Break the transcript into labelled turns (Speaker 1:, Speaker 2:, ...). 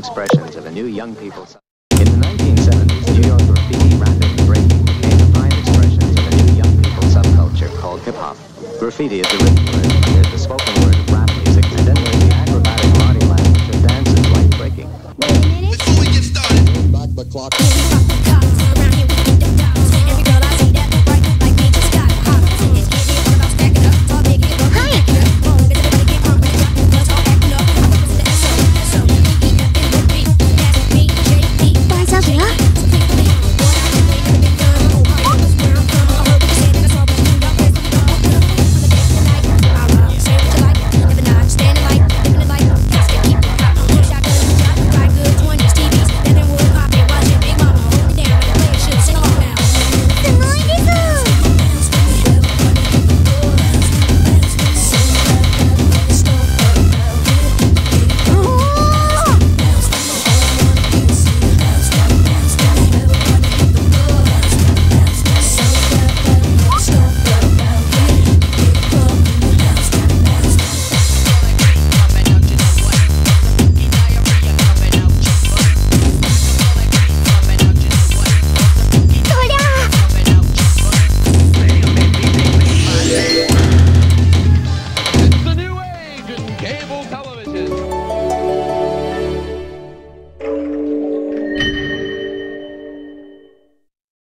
Speaker 1: expressions of a new young people. In the 1970s, New York graffiti, rapping, and breaking became the prime expressions of a new young people subculture called hip-hop. Graffiti is the written word, there's the spoken word of rap music, and then there's the acrobatic body language of dances like breaking.
Speaker 2: Before we get started, back the clock.